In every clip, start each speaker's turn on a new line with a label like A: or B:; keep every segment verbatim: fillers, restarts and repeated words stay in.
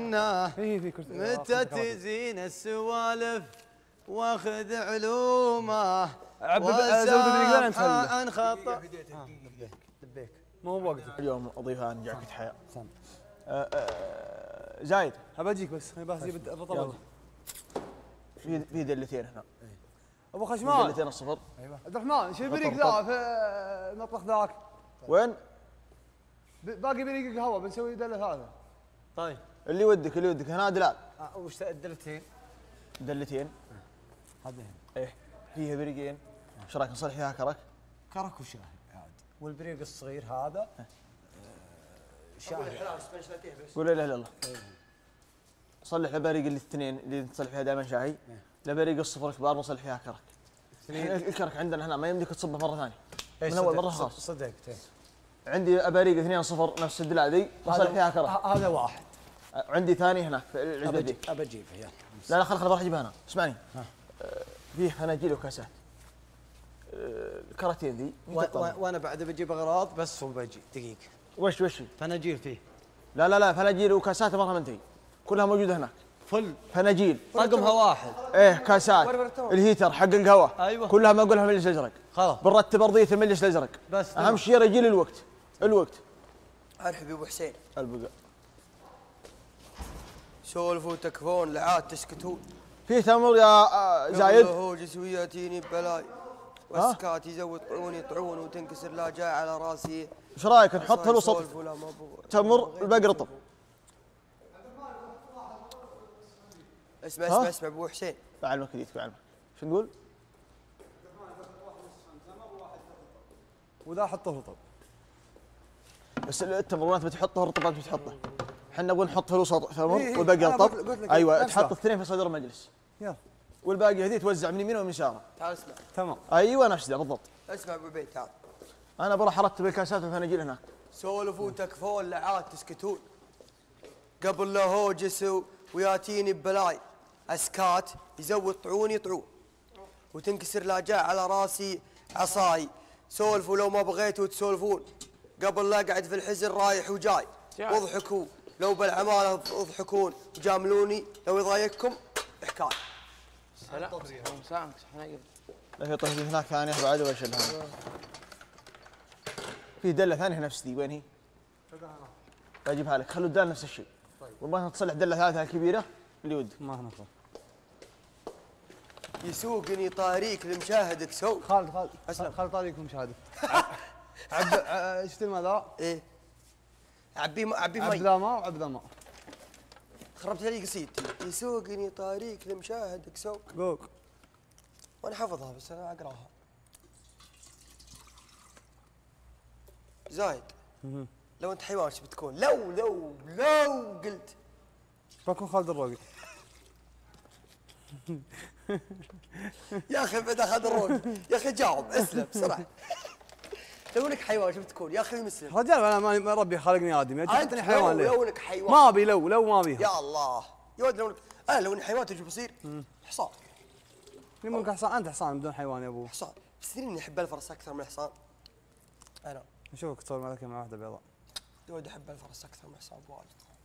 A: علمنا متى تزين السوالف واخذ علومه وسامح عن خطأ. لبيك لبيك
B: مو بوقتك
C: اليوم اضيفها عن جاكيت حياه. زايد
B: ابى اجيك بس بجيب الرطب.
C: في في دلتين هنا
B: ابو خشمان
C: دلتين الصفر.
B: ايوه عبد الرحمن شو بريق ذا في المطبخ ذاك؟
C: وين؟
B: باقي بريق القهوه بنسوي دله ثالثه.
A: طيب
C: اللي ودك اللي ودك هنا دلال.
A: آه وش الدلتين؟
C: دلتين
B: هذين
C: ايه فيها بريقين. ايش رايك نصلح فيها كرك؟
A: كرك وشاهي عاد. والبريق الصغير هذا شاهي.
C: قول لا اله الا الله. صلح البريق الاثنين اللي نصلح فيها دائما شاهي. البريق الصفر الكبار نصلح فيها كرك. الكرك عندنا هنا ما يمديك تصبه مره ثانيه. من اول مره خلاص.
A: صدقت.
C: عندي اباريق اثنين صفر نفس الدلال ذي نصلح فيها كرك.
A: هذا واحد.
C: عندي ثاني هناك في العزبه ذي.
A: ابى اجيبها يلا.
C: لا لا خل خل بروح اجيبها انا. اسمعني. فيه فناجيل وكاسات. الكراتين ذي.
A: وانا بعد بجيب اغراض بس وبجي دقيقه.
C: وش وش؟
A: فناجيل فيه.
C: لا لا لا فناجيل وكاسات مره منتهي. كلها موجوده هناك.
A: فل
C: فناجيل
A: رقمها واحد.
C: ايه كاسات الهيتر حق القهوه.
A: ايوه
C: كلها ما اقولها المجلس الازرق.
A: خلاص
C: بنرتب ارضيه المجلس الازرق.
A: بس
C: اهم شيء رجيل الوقت. الوقت.
D: ارحب يا ابو حسين.
C: البقاء.
D: سولفوا تكفون لعاد تسكتون.
C: في تمر يا زايد؟
D: هو جسوياتيني ببلاي والسكات يزود طعون يطعون وتنكسر لا جاي على راسي.
C: ايش رايك نحط الوسط تمر الباقي رطب؟
D: اسمع اسمع اسمع ابو حسين.
C: بعلمك جديد بعلمك. شو نقول؟
B: وذا حطه رطب.
C: بس التمر وين بتحطه الرطب انت بتحطه؟ احنا نبغى نحط في الوسط تمر والباقي رطب. ايوه تحط الاثنين في صدر المجلس.
B: يلا.
C: والباقي هذي توزع من يمين ومن يسار.
D: تعال اسمع.
B: تمام.
C: ايوه نفس ذا بالضبط.
D: اسمع ابو عبيد تعال.
C: انا بروح ارتب الكاسات والفناجيل هناك.
D: سولفوا تكفون لعاد تسكتون. قبل لا هوجس وياتيني ببلاي اسكات يزود طعون يطعون وتنكسر لا جاء على راسي عصاي. سولفوا لو ما بغيتوا تسولفون. قبل لا اقعد في الحزن رايح وجاي. واضحكوا لو بالعماله اضحكون وجاملوني لو يضايقكم حكايه.
E: سلام سلام
C: لا في طهي هناك ثانيه بعد وش لها؟ في دله ثانيه نفس دي وين هي؟ بجيبها لك خلوا الدال نفس الشيء. طيب وما تصلح دله ثالثه كبيره اللي ودك.
B: ما نفع.
D: يسوقني طاريك لمشاهدك سوق.
B: خالد خالد خالد طاريك لمشاهدك. عبد ايش تسمى ذا؟
D: ايه عبي ما عبي مي.
B: عبد ذا ماء وعبد ذا ماء.
D: خربت لي قصيدتي. يسوقني طاريك لمشاهدك سوق.
B: قوق.
D: وانا حافظها بس انا اقراها. زايد لو انت حيوان ايش بتكون؟ لو لو لو قلت
B: بكون خالد الروقي.
D: يا اخي بعد اخذ الروقي يا اخي جاوب اسلم بسرعه. لو انك حيوان ايش بتكون يا اخي مسلم؟
B: رجال انا ما ربي خلقني ادمي اعطيني حيوان ليه؟
D: لو انك حيوان
B: ما ابي لو لو ما ابيها.
D: يا الله يا ولد لو انا لو اني حيوان تجي بصير حصان.
B: يمكن حصان انت حصان بدون حيوان يا ابو.
D: حصان بس تدري اني احب الفرس اكثر من الحصان. انا
B: اشوفك تصور معك مع واحده بيضاء.
D: يا ولد احب الفرس اكثر من الحصان بواجد.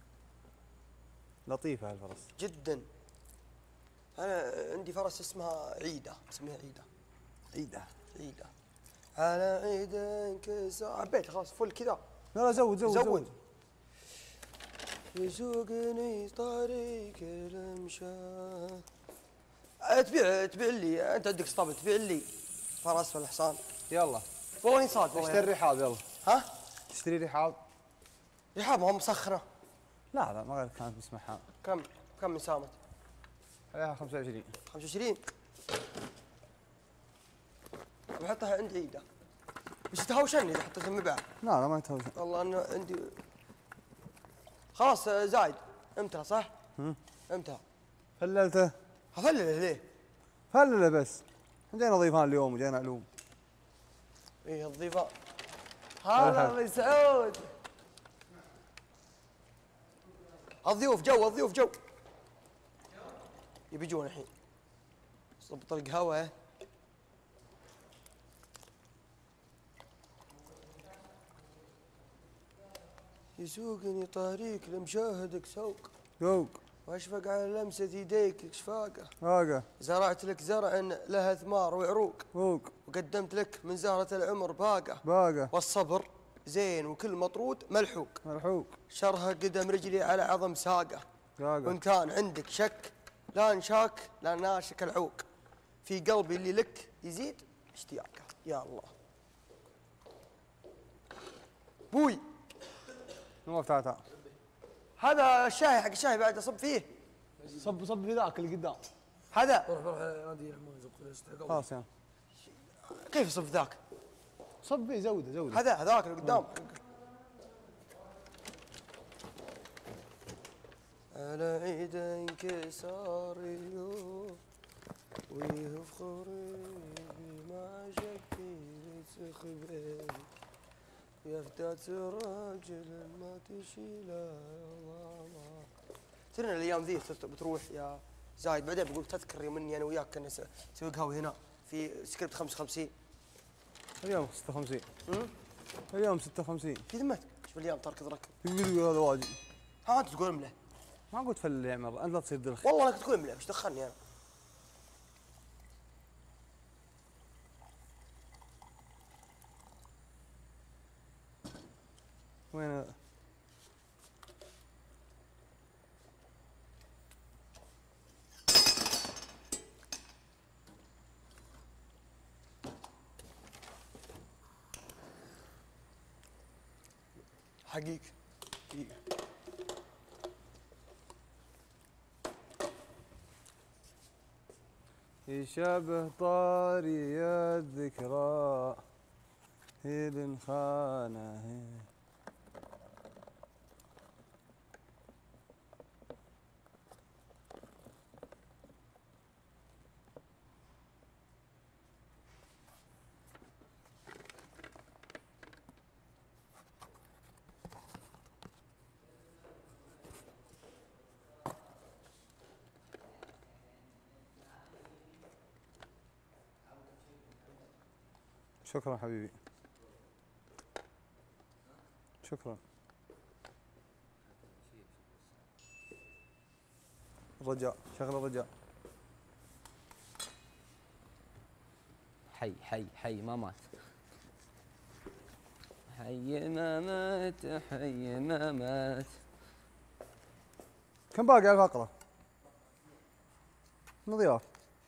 B: لطيفه هالفرس
D: جدا. انا عندي فرس اسمها عيده اسمها عيده.
B: عيده
D: عيده على عيده انكسر عبيت خلاص فل كذا.
B: لا لا زود زود زود, زود.
D: يسوقني طريق المشاة. تبيع تبيع لي انت عندك اسطبل تبيع لي فرس ولا حصان؟
B: يلا
D: والله اني صادق.
B: اشتري رحاب يلا.
D: ها؟
B: اشتري رحاب.
D: رحاب ما مسخره.
B: لا لا ما كانت مسمحها.
D: كم كم من سامت؟
B: عليها خمسة وعشرين.
D: خمسة وعشرين بحطها عند عيده. بس تهاوشني اذا حطيتها مبيع.
B: لا لا ما يتهاوشن.
D: والله انه عندي خلاص زايد امتى صح؟
B: امم
D: امتى؟
B: فللته.
D: هفلله ليه؟
B: فلله بس. جينا ضيفان اليوم وجينا علوم.
D: ايه الضيفان. هلا ابو سعود. الضيوف جو الضيوف جو. يبي يجون الحين. ضبط القهوة. يسوقني طريق لمشاهدك سوق.
B: ذوق.
D: واشفق على لمسة يديك شفاقة.
B: واقع.
D: زرعت لك زرع له ثمار وعروق.
B: ذوق.
D: وقدمت لك من زهرة العمر باقة.
B: باقة.
D: والصبر زين وكل مطرود ملحوق.
B: ملحوق.
D: شرها قدم رجلي على عظم ساقة.
B: واقع.
D: وإن كان عندك شك لا انشاك لا ناشك العوق. في قلبي اللي لك يزيد اشتياقه. يا الله. بوي
B: نواف تعال تعال.
D: هذا الشاي حق الشاي بعد اصب فيه.
B: صب صب في ذاك اللي قدام.
D: هذا
A: روح روح نادي ما
B: خلاص يا
D: كيف يصب ذاك؟
B: صب فيه زوده زوده.
D: هذا هذاك اللي قدام. على عيد انكسار اليوم ويفخري ما شكي تخبي يفتات راجل ما تشيله ماما. ترى الايام ذي بتروح يا زايد بعدين بقول تذكر يوم اني انا وياك كنا نسوي قهوه هنا في سكريبت خمسة وخمسين.
B: اليوم ستة وخمسين. اليوم ستة وخمسين.
D: في ذمتك شوف الايام تركض ركض.
B: يقول هذا واجد.
D: ها انت تقول امله.
B: ما قلت فل يا عمر انت لا تصير دلخ.
D: والله انك تقول امله ايش دخلني انا؟
B: وين
D: حقيقي حقيقي.
B: يشبه طاري الذكرى هي الخانة هي. شكرا حبيبي. شكرا. الرجاء شغل الرجاء.
F: حي حي حي ما مات. حي ما مات حي ما مات.
B: كم باقي على الفقرة؟ مضياف.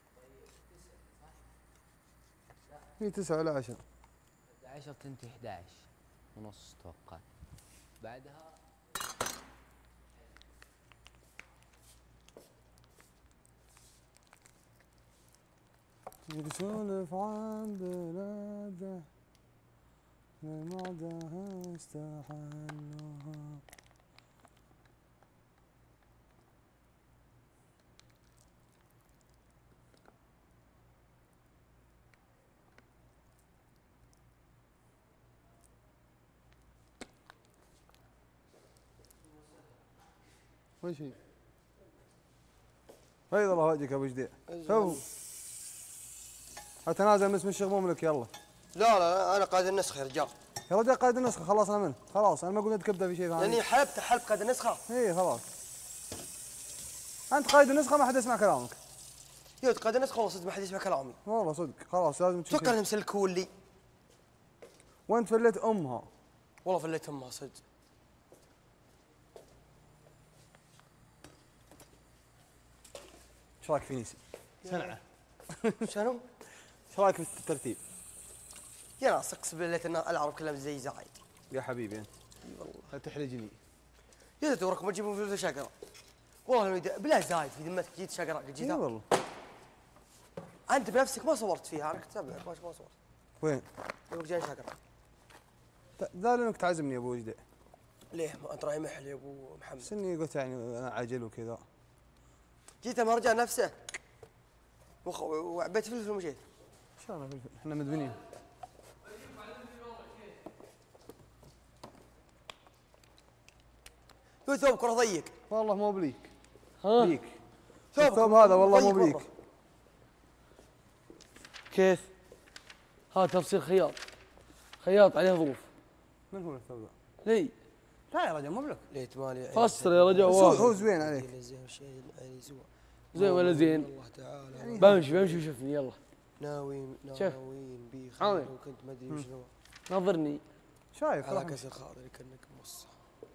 B: هي تسعة ولا عشرة؟
F: احد عشر تنتهي احد عشر ونص توقعت. بعدها
B: يسولف عن بلاده لمعدها استحلوها. وش هي؟ بيض الله وجهك ابو جديع. تو اتنازل من اسم الشغموم لك يلا.
D: لا لا لا انا قائد النسخه يا رجال.
B: يا رجال قائد النسخه خلصنا منه خلاص. انا ما قلت لك ابدا في شيء ثاني.
D: لاني حلبت حلب قائد النسخه.
B: اي خلاص. انت قائد النسخه ما حد يسمع كلامك.
D: يا قائد النسخه والله صدق ما حد يسمع كلامي.
B: والله صدق خلاص لازم تشوف.
D: توكل مسلكوا لي.
B: وانت فليت امها.
D: والله فليت امها صدق.
B: ايش رايك في نيسي؟ سنعه.
D: شنو؟
B: ايش رايك في الترتيب؟
D: يا ناس اقسم بالله ان العرب كلهم زي زايد.
B: يا حبيبي انت.
D: اي والله.
B: لا تحرجني.
D: يا دوركم ما تجيبون فلوس شقره. والله بلا زايد في ذمتك جيت شقره
B: اي
D: جيتها.
B: والله.
D: انت بنفسك ما صورت فيها انا كنت اتابعك ما ما صورت.
B: وين؟
D: يقول جاي شقره.
B: ذا لانك تعزمني يا ابو وجدي.
D: ليه ما انت راعي محل يا ابو محمد.
B: بس اني قلت يعني انا عاجل وكذا.
D: جيت المهرجان نفسه وخ... وعبيت فلفل ومشيت.
B: ان شاء الله فلفل. احنا مدمنين.
D: يقول ثوب كره ضيق.
B: والله مو بليك.
E: ها
B: بليك.
D: ثوب
B: الثوب هذا والله مو
D: ضيق
B: بليك.
D: مرة.
E: كيف؟ هذا تفصيل خياط. خياط عليه ظروف.
B: من هو الثوب ذا؟
E: لي
B: لا يا رجل مو بلك.
D: ليت مالي
C: فسر يا رجل
B: هو
C: واضح.
B: هو زين عليك.
C: زين ولا زين؟
D: الله تعالى
C: بمشي بمشي وشوفني يلا.
D: ناويين
C: شوف.
D: ناويين بي خير
C: عظيم.
D: وكنت ما ادري وشنو.
C: نظرني.
B: شايف
D: على
B: رحمة.
D: كسر خاطري كأنك موصى.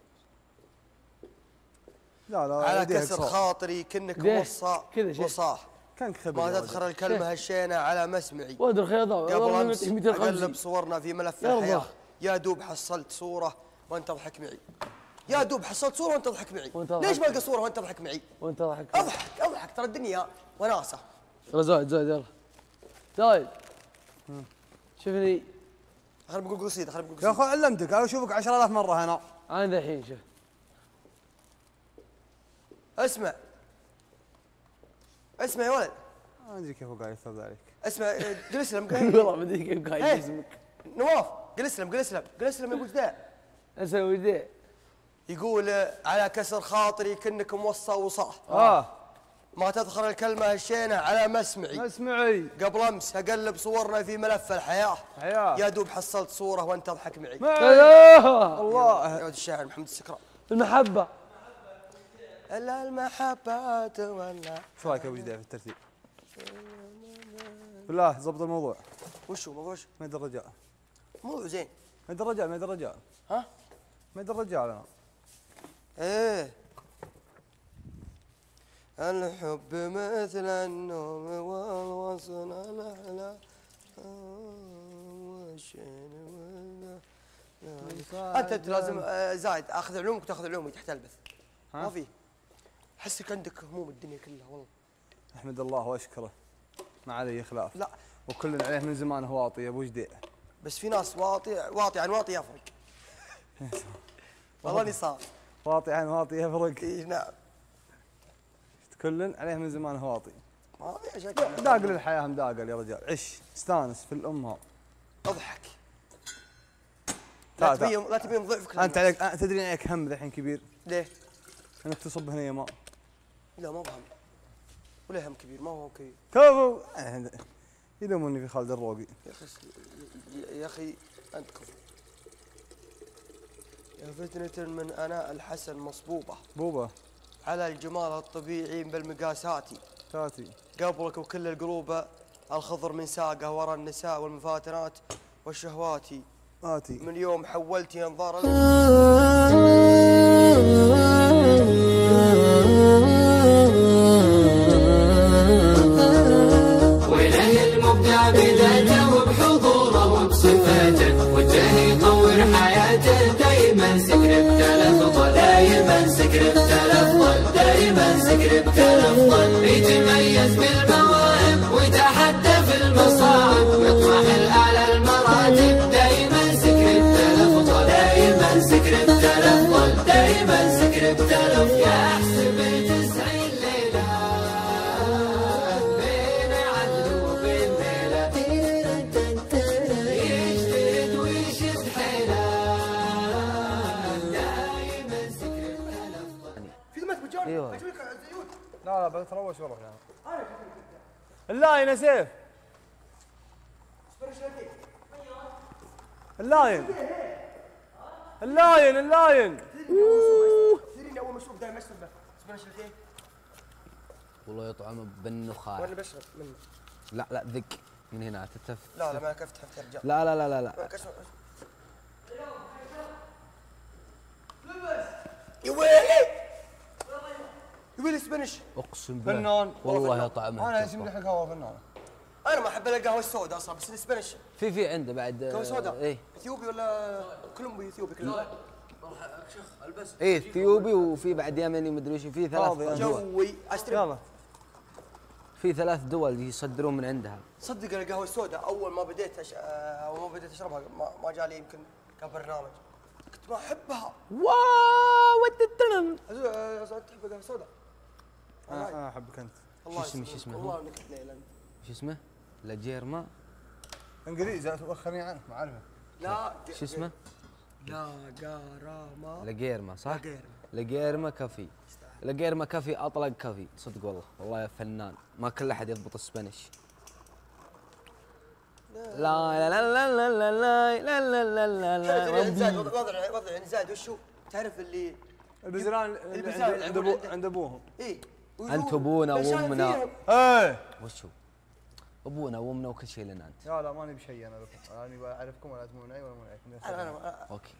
B: لا لا
D: على
B: يديك
D: كسر
B: صار.
D: خاطري كأنك
C: ليه؟
D: موصى
C: كذا شيء.
D: وصاح.
B: كانك خبر
D: ما
B: يا
D: تدخل
B: رجل.
D: الكلمة هالشينة على مسمعي.
C: وادر خياطة
D: قبل امس
C: مئتين
D: اقلب
C: وخمسين.
D: صورنا في ملف
C: يلا.
D: الحياة. يا دوب حصلت صورة وانت تضحك معي. يا دوب حصلت صورة وانت تضحك معي.
C: وأنت
D: ليش
C: ضحك.
D: بلقى صورة وانت تضحك معي؟
C: وانت ضحك.
D: اضحك اضحك ترى الدنيا وناسة.
C: يلا زايد زايد يلا. زايد. شوفني
D: خلينا نقول قصيدة خلينا نقول
B: يا
D: قصيدة.
B: اخوي علمتك انا اشوفك عشرة آلاف مرة هنا.
C: انا الحين شوف.
D: اسمع اسمع يا ولد
B: ما ادري كيف هو قاعد يفرض عليك.
D: اسمع اه، قل اسلم قل
C: والله ما ادري كيف قاعد
D: إيه.
C: اسمك.
D: نواف قل اسلم قل اسلم قل اسلم يا ابو جدع.
C: اسوي ذي.
D: يقول اه، على كسر خاطري كأنك موصى وصاح.
B: اه
D: ما تدخل الكلمة هالشينة على مسمعي.
B: اسمعي.
D: قبل امس اقلب صورنا في ملف الحياة.
B: حياه.
D: يا دوب حصلت صورة وانت تضحك معي.
C: الله
B: الله.
D: يا ولد الشاعر محمد السكران.
C: المحبة.
D: الا المحبة تولى.
B: ايش رايك يا ابو جديد في الترتيب؟ بالله ضبط الموضوع.
D: وشو موضوع وش؟
B: ميد الرجال.
D: موضوع زين.
B: ميد الرجال ميد الرجال.
D: ها؟
B: ميد الرجال انا.
D: ايه الحب مثل النوم والوصل الاحلى والشين ولا انت أنت لازم آه، زايد اخذ علومك وتاخذ علومي تحت البث. ما في احسك عندك هموم الدنيا كلها والله.
B: احمد الله واشكره. ما علي خلاف.
D: لا
B: وكل عليه من زمان هو واطي يا ابو جديد.
D: بس في ناس واطي واطي عن واطي يفرق. والله اني صار.
B: واطي عن واطي يفرق.
D: اي نعم.
B: كل عليه من زمان هو واطي.
D: ما في شكل.
B: داقل الحياه مداقل يا رجال. عش استانس في الام.
D: اضحك.
B: لا،
D: لا تبين لا تبين ضعفك.
B: انت عليك أنت تدري عليك هم الحين كبير
D: ليه؟
B: انك تصب هنا يا ماء.
D: لا ما بهم. ولا هم كبير ما هو كبير.
B: كفو. يلوموني في خالد الروقي.
D: يا اخي يا اخي انت كفو. يا فتنة من اناء الحسن مصبوبة
B: بوبا
D: على الجمال الطبيعي بالمقاسات.
B: تاتي.
D: قبلك وكل القلوب الخضر من ساقه ورا النساء والمفاتنات والشهوات.
B: آتي.
D: من يوم حولتي انظار
G: وله المبدع بذاته وبحضوره وبصفاته وجه يطور حياته دايما سكرت الافضل دايما سكرت الافضل دايما سكرت الافضل يتميز بالمواهب ويتحدى في المصاعب ويطمح الاعلى المراتب دايما سكرت الافضل دايما سكرت الافضل دايما سكرت الافضل يا احسب تسعين ليله بين عدل وبين ميله يجتهد ويشد حيله دايما سكرت الافضل.
D: في ذمتك بجار.
C: ايوه.
B: لا لا بتروش واروح يعني. اللاين يا سيف. اللاين. اللاين اللاين.
D: تدريني اول مشروب دائما اشرب به سبنش الحين
F: والله يطعم بالنخاع.
D: وانا بشرب منه.
F: لا لا ذق من هنا تتف.
D: لا لا ما كيف تحب ترجع.
F: لا لا لا لا لا.
D: يا ويلي يا ويلي سبنش.
F: اقسم بالله
B: فنان.
F: والله يطعمها.
B: انا اسمي لك القهوه فنان.
D: انا ما احب الا القهوه السوداء اصلا بس السبنش.
F: في في عنده بعد.
D: قهوه سوداء.
F: ايه
D: اثيوبي ولا كولومبي اثيوبي كله.
F: ايه اثيوبي وفي بعد يمني مدري وش في ثلاث
B: فاضي أنا.
F: دول.
D: جوي اشتري.
B: يلا.
F: في ثلاث دول يصدرون من عندها.
D: صدق القهوه السوداء اول ما بديت أش... اول ما بديت اشربها ما, ما جالي يمكن كبرنامج كنت ما احبها.
F: واو التترم.
D: أزو- أزو- تحب القهوه السوداء؟
B: انا أنا احبك انت.
D: الله
F: شو اسمه-
D: يسلمك.
F: شو اسمه هو؟
D: والله انك ليلا.
F: شو اسمه؟ لجيرما.
B: انجليزي توخرني عنك ما اعرفه.
D: لا
F: شو اسمه؟
D: لا قراما
F: لجيرما صح؟
D: لجيرما.
F: لجيرما كافي. لجيرما كافي اطلق كافي صدق والله والله يا فنان ما كل احد يضبط السبانيش. لا لا لا لا لا لا لا لا لا لا
D: تدري عن زايد
F: لا
D: وضع وضع وضع عن زايد وشو؟ تعرف اللي
B: البزران اللي
D: البزران
B: عند
D: اللي
B: عند
D: يلعبون
B: أبو- عند ابوهم.
D: اي
F: أنت أبونا وأمنا.
B: ايه
F: وشو؟ ابونا وامنا وكل شيء لنا انت.
B: لا لا ماني بشيء انا لكم، انا اعرفكم ولا تمون معي ولا مون عليكم.
D: انا انا
F: اوكي.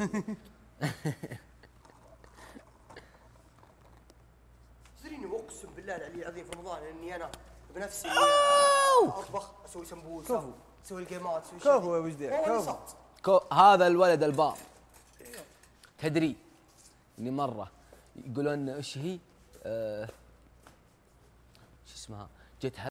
D: تدريني اقسم بالله العلي العظيم في رمضان اني انا بنفسي اطبخ، اسوي سمبوسه، اسوي الجيمات، اسوي شيء.
B: كفو يا وجدي كفو.
F: كو هذا الولد البار تدري اني مره يقولون ايش هي؟ آه شو اسمها؟ جيت